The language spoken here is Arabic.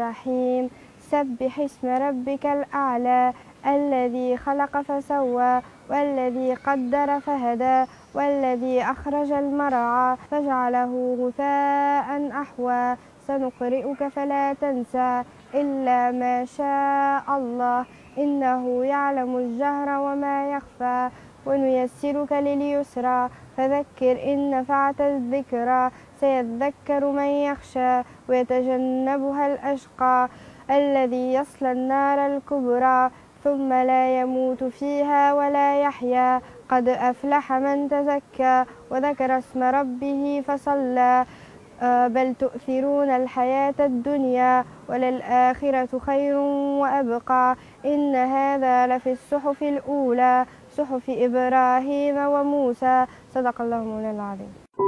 الرحيم. سبح اسم ربك الأعلى الذي خلق فسوى والذي قدر فهدى والذي أخرج المرعى فجعله غثاء أحوى. سنقرئك فلا تنسى إلا ما شاء الله إنه يعلم الجهر وما يخفى. ونيسرك لليسرى فذكر إن نفعت الذكرى. سيذكر من يخشى ويتجنبها الأشقى الذي يصلى النار الكبرى ثم لا يموت فيها ولا يحيا. قد أفلح من تزكى وذكر اسم ربه فصلى. بل تؤثرون الحياة الدنيا وللآخرة خير وأبقى. إن هذا لفي الصحف الأولى صحف إبراهيم وموسى. صدق الله مولانا العظيم.